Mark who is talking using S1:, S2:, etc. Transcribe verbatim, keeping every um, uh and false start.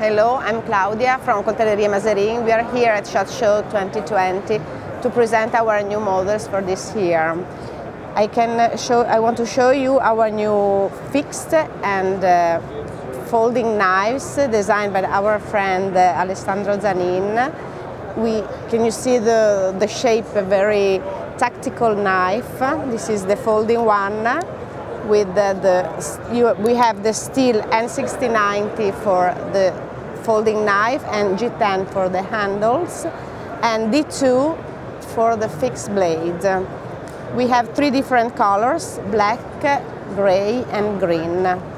S1: Hello, I'm Claudia from Coltelleria Maserin. We are here at SHOT Show twenty twenty to present our new models for this year. I can show. I want to show you our new fixed and uh, folding knives designed by our friend uh, Alessandro Zanin. We can you see the the shape, a very tactical knife. This is the folding one. With the, the you, we have the steel N sixty ninety for the folding knife and G ten for the handles, and D two for the fixed blade. We have three different colors: black, gray, and green.